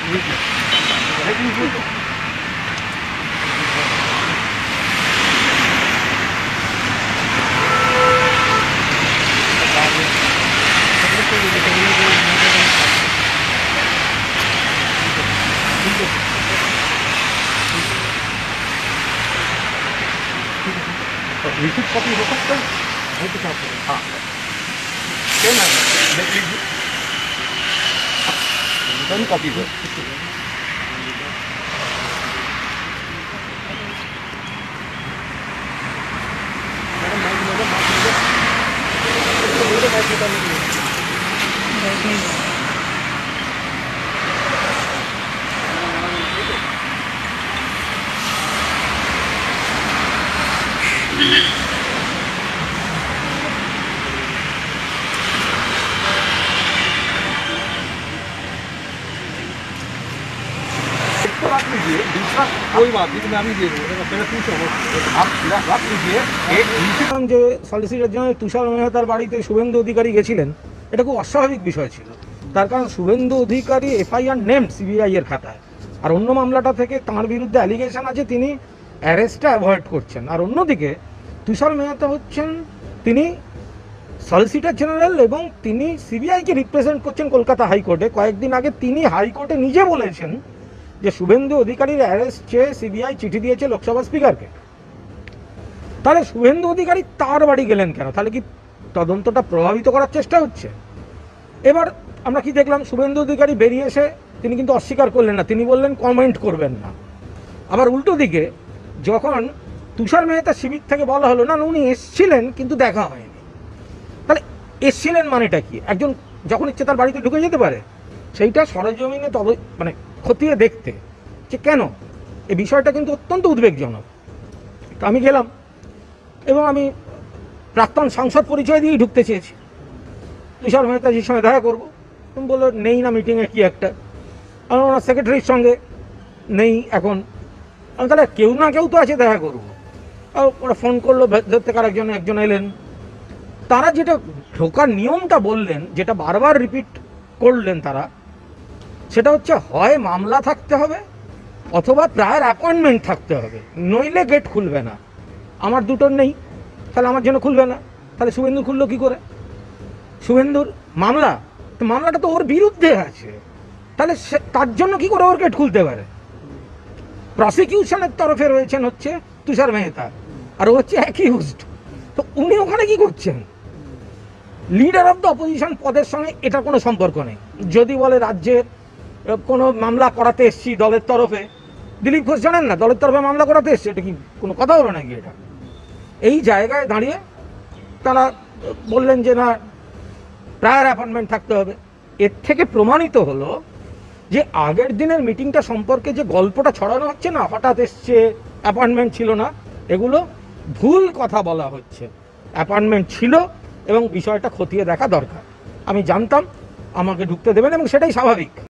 Receipt copy हो सकता है? हाँ, रिटर्न कॉपी है। दूसरा कोई बात नहीं, मैं अभी दे दूँगा, आप रख लीजिए। যে সলিসিটর জেনারেল তুষার মেহতার বাড়িতে শুভেন্দু অধিকারী গেছিলেন, এটা খুব অস্বাভাবিক বিষয় ছিল। তার কারণ Suvendu Adhikari FIR named CBI এর খাতায়, আর অন্য মামলাটা থেকে তাঁর বিরুদ্ধে অ্যালিগেশন আছে তিনি অ্যারেস্টটা অ্যাভয়েড করছেন। আর অন্যদিকে তুষার মেহতা হচ্ছেন তিনি সলিসিটর জেনারেল এবং তিনি সিবিআইকে রিপ্রেজেন্ট করছেন কলকাতা হাইকোর্টে। কয়েকদিন আগে তিনি হাইকোর্টে নিজে বলেছেন যে শুভেন্দু অধিকারীর অ্যারেস্ট চেয়ে সিবিআই চিঠি দিয়েছে লোকসভা স্পিকারকে। তাহলে শুভেন্দু অধিকারী তার বাড়ি গেলেন কেন? তাহলে কি তদন্তটা প্রভাবিত করার চেষ্টা হচ্ছে? এবার আমরা কি দেখলাম, শুভেন্দু অধিকারী বেরিয়ে এসে তিনি কিন্তু অস্বীকার করলেন না, তিনি বললেন কমেন্ট করবেন না। আবার উল্টো দিকে যখন তুষার মেহতা শিবির থেকে বলা হলো না উনি এসছিলেন কিন্তু দেখা হয়নি, তাহলে এসছিলেন মানেটা কি? একজন যখন ইচ্ছে তার বাড়িতে ঢুকে যেতে পারে? সেইটা সরেজমিনে মানে খতিয়ে দেখতে যে কেন, এই বিষয়টা কিন্তু অত্যন্ত উদ্বেগজনক। তো আমি গেলাম এবং আমি প্রাক্তন সাংসদ পরিচয় দিয়েই ঢুকতে চেয়েছি। তুষার মেহতাজির সঙ্গে দেখা করবো, তুমি বললো নেই না মিটিংয়ে কি একটা, আমি ওনার সেক্রেটারির সঙ্গে নেই এখন। আমি তাহলে কেউ না কেউ তো আছে, দেখা করবো। ওরা ফোন করলো, ভেতর থেকে একজন এলেন। তারা যেটা ঢোকার নিয়মটা বললেন, যেটা বারবার রিপিট করলেন তারা, সেটা হচ্ছে হয় মামলা থাকতে হবে অথবা প্রায়র অ্যাপয়েন্টমেন্ট থাকতে হবে, নইলে গেট খুলবে না। আমার দুটোর নেই, তাহলে আমার জন্য খুলবে না। তাহলে শুভেন্দু খুললো কি করে? শুভেন্দুর মামলা, তো মামলাটা তো ওর বিরুদ্ধে আছে, তাহলে তার জন্য কি করে ওর গেট খুলতে পারে? প্রসিকিউশনের তরফে রয়েছেন হচ্ছে তুষার মেহতা, আর ও হচ্ছে অ্যাকিউজড। তো উনি ওখানে কি করছেন? লিডার অফ দ্য অপোজিশন পদের সঙ্গে এটা কোনো সম্পর্ক নেই। যদি বলে রাজ্যের কোনো মামলা করাতে এসছি দলের তরফে, দিলীপ ঘোষ জানেন না দলের তরফে মামলা করাতে এসছে, এটা কি কোনো কথা হলো নাকি? এটা এই জায়গায় দাঁড়িয়ে তারা বললেন যে না প্রায়র অ্যাপয়েন্টমেন্ট থাকতে হবে। এর থেকে প্রমাণিত হলো যে আগের দিনের মিটিংটা সম্পর্কে যে গল্পটা ছড়ানো হচ্ছে না, হঠাৎ এসছে অ্যাপয়েন্টমেন্ট ছিল না, এগুলো ভুল কথা বলা হচ্ছে। অ্যাপয়েন্টমেন্ট ছিল এবং বিষয়টা খতিয়ে দেখা দরকার। আমি জানতাম আমাকে ঢুকতে দেবেন এবং সেটাই স্বাভাবিক।